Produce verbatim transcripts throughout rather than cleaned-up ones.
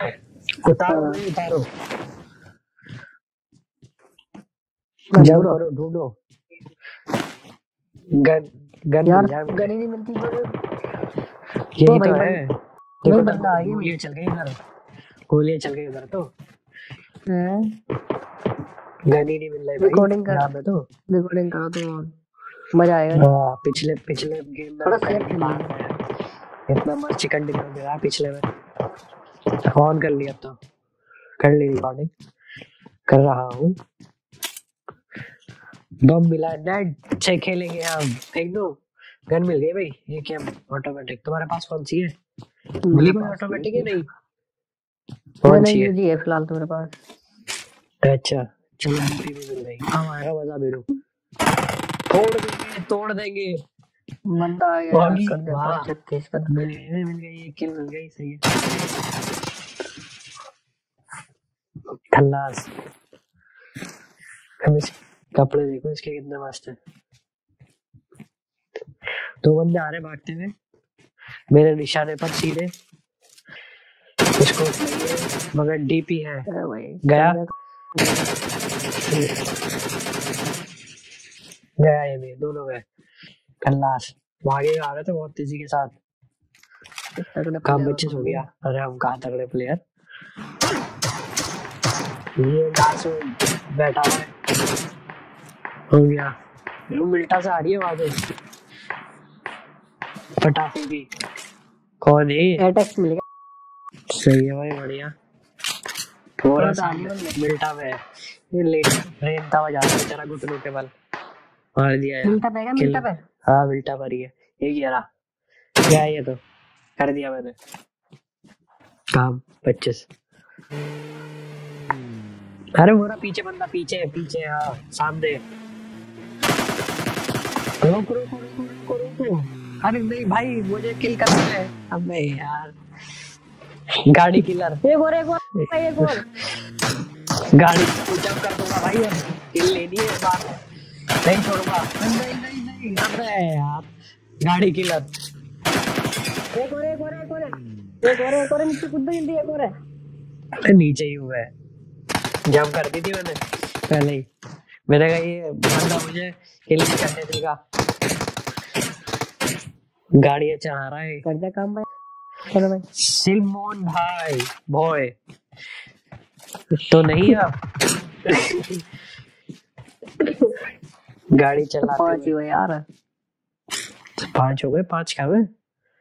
उतारो भाई, उतारो। जाओ करो, ढूंढो। गन गन यार मिल जाए मुझे। गन ही नहीं मिलती मुझे। यही तो है। देखो तो बंदा आ गया। गोलियां चल गई इधर, गोलियां चल गई उधर तो। हैं? गन ही नहीं मिल रही भाई। रिकॉर्डिंग कर, यहाँ पे तो रिकॉर्डिंग करो तो मजा आएगा। हाँ, पिछले पिछले गेम में थोड़ा तो सेफ पहली खेलना। बार है। इतना मस्त चिकन डिनर मिला पिछले में। ऑन कर लिया, तो कर ली रिकॉर्डिंग, कर रहा हूँ। बम मिला, नेट अच्छे खेलेंगे हम। फेंक दो, गन मिल गई भाई। ये क्या ऑटोमेटिक? तुम्हारे पास कौन सी है? मिली कोई ऑटोमेटिक है? नहीं, कौन सी है? जी है फिलहाल तो मेरे पास। अच्छा चलो, डीपी भी मिल गई। अब आएगा मजा मेरे। तोड़ देंगे, तोड़ देंगे। बंदा आ गया यार, कर देता हूँ छत्तीस का। मिल गई, मिल गई, एक किल मिल गई। सही है। खल्लास। कपड़े देखो इसके कितने मस्त है। दो बंदे आ रहे भागते हुए मेरे निशाने पर सीधे। इसको मगर डीपी है। गया गया ये भी, दोनों गए। खल्लास। भागे आ रहे थे बहुत तेजी के साथ। काम बच्चे हो गया। अरे हम कहाँ तगड़े प्लेयर। ये घास बैठा हुआ है। हो गया। मिल्टा से आ रही है आवाज। पटाखे की। कौन है? एटेक्स मिल गया। सही है भाई, बढ़िया। थोड़ा सा मिल्टा में ये लेट ट्रेन था जा रहा है बेचारा, घुटनों के बल मार दिया यार। मिल्टा पे, मिल्टा पे। हाँ मिल्टा पर ही है ये। गिरा क्या ये तो कर दिया मैंने काम। पच्चीस। अरे मोरा पीछे बंदा, पीछे पीछे। हाँ सामने। रुक रुक रुक रुक रुक। अरे नहीं भाई, मुझे किल करना है। अबे यार, गाड़ी किलर। एक और एक और एक और गाड़ी को जब कर दूंगा भाई। अब किल लेनी है बात, नहीं छोड़ूंगा। नहीं नहीं नहीं, अबे यार, गाड़ी किलर। एक और एक और एक और एक और एक और नीचे कूद जल्दी। एक और है। अरे नीचे ही हुआ है, जंप कर दी थी मैंने पहले ही। मैंने कहा ये बंदा मुझे किल नहीं करने देगा। गाड़ी चढ़ा रहा है। कर दे काम भाई। चलो भाई। सिलमोन भाई बॉय तो नहीं अब। गाड़ी चलाते पांच ही हो यार। पांच हो गए। पांच क्या हुए?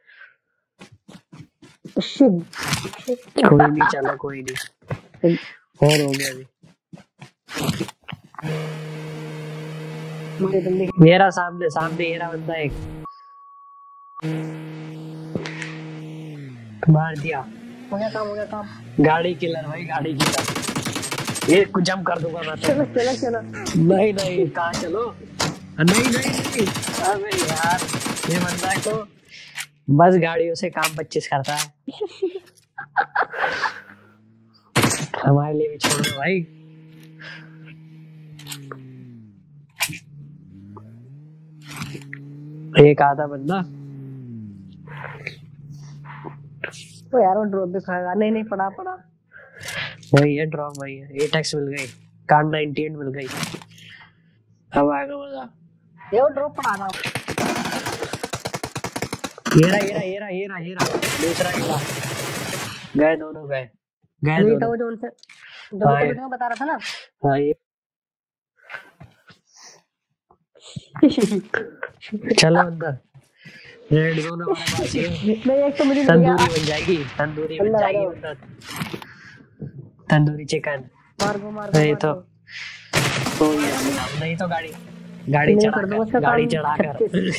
कोई नहीं, चलो कोई नहीं, और हो गया अभी। मेरा सामने सामने ये रहा बंदा एक, मार दिया। हो गया काम, हो गया काम। गाड़ी किलर भाई, गाड़ी किलर। ये कुछ जंप कर दूंगा मैं तो। चलो चलो चलो। नहीं नहीं, कहाँ चलो? नहीं नहीं नहीं, अबे यार ये बंदा है तो बस गाड़ियों से काम पच्चीस करता है। हमारे लिए भी छोड़ दो भाई। एक आधा बंदा। तो यार वो ड्रॉप भी खाएगा। नहीं नहीं, पड़ा पड़ा वही है ड्रॉप, वही है। एटेक्स मिल गई, कार नाइंटी एट मिल गई। अब आएगा मजा। ये वो ड्रॉप पड़ा था। ये रहा ये रहा ये रहा ये रहा ये रहा दूसरा गिला। गए दोनों, गए गए दोनों। वो जो उनसे दोनों को वीडियो में बता रहा था ना। हाँ ये चलो अंदर। रेड जोन हमारे पास है। नहीं, एक तो मुझे तंदूरी बन जाएगी, तंदूरी बन जाएगी अंदर। तंदूरी चिकन। मार दो मार नहीं तो तो ये नहीं तो गाड़ी गाड़ी चढ़ा कर, गाड़ी चढ़ा कर।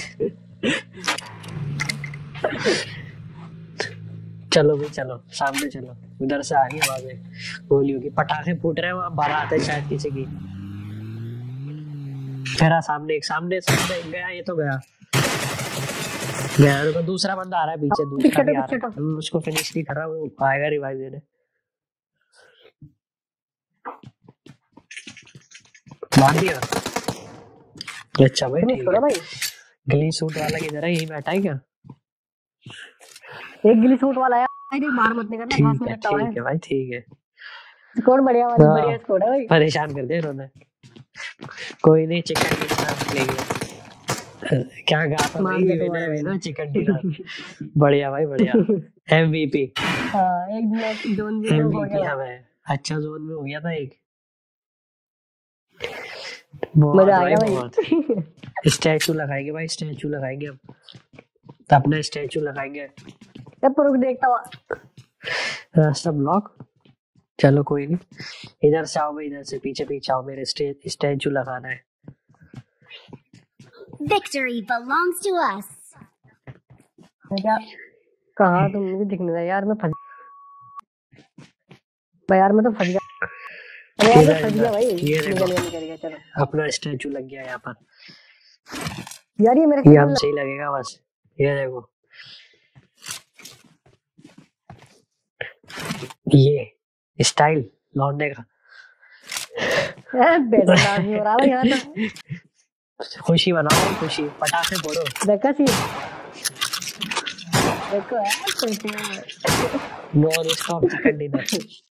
चलो भी चलो, सामने चलो। उधर से आ रही है आवाजें, गोलियों की। पटाखे फूट रहे हैं वहां, बारात है शायद किसी की। तेरा सामने एक, सामने सामने गया। ये तो गया गया। तो दूसरा बंदा आ रहा है पीछे, दूसरा भी आ रहा है। उसको फिनिश नहीं कर रहा, वो आएगा रिवाइव देने। मार दिया। अच्छा भाई ठीक है। गिली सूट वाला किधर है? यही बैठा है क्या? एक गिली सूट वाला है। अरे मार मत निकलना, घास ठीक में है लटका हुआ ठीक है भाई ठीक है। स्कोर बढ़िया वाली, हाँ, बढ़िया स्कोर है भाई। परेशान कर दिया इन्होंने। कोई नहीं, चिकन डिनर लेंगे। क्या गा तो मान नहीं, गया तुम्हारा विनर भाई। Winner chicken dinner. बढ़िया भाई बढ़िया। एमवीपी हाँ एक दिन जोन भी हो एमवीपी गया, हमें अच्छा जोन में हो गया था एक। बहुत मजा आ भाई गया भाई। बहुत। स्टैचू लगाएंगे भाई, स्टैचू लगाएंगे हम, तो अपना स्टैचू लगाएंगे। तब रुक देखता हुआ रास्ता ब्लॉक, चलो कोई नहीं, इधर से आओ भाई, इधर से पीछे पीछे आओ, मेरे स्टे स्टैचू लगाना है। Victory belongs to us. क्या कहा तुम, मुझे दिखने दे यार, मैं फंस भाई, यार मैं तो फंस गया। अरे यार मैं फंस गया भाई। ये निकल देखो, गया निकल गया, चलो अपना स्टैचू लग गया यहाँ पर। यार ये मेरे ये को हम सही लगेगा बस, ये देखो ये स्टाइल लौंडे का। बेटा नाच हो रहा है यहाँ तो। खुशी बनाओ, खुशी, पटाखे फोड़ो। देखा सी देखो यार, नॉन स्टॉप चिकन डिनर।